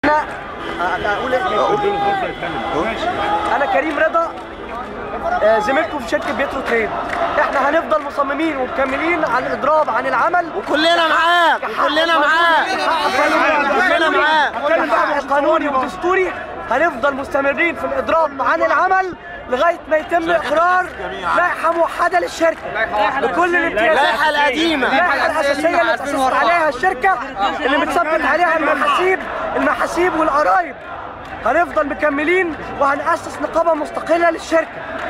انا كريم رضا، زميلكم في شركه بيترو تريد. احنا هنفضل مصممين ومكملين على الاضراب عن العمل، وكلنا معاك وكلنا معاك كلنا معاك. حق قانوني ودستوري هنفضل مستمرين في الاضراب عن العمل لغايه ما يتم اقرار لائحه موحده للشركه بكل الامتيازات. اللائحه القديمه، اللائحه الاساسيه اللي تأسست عليها الشركه، اللي متثبت عليها المحاسيب والقرايب. هنفضل مكملين وهنأسس نقابه مستقله للشركه.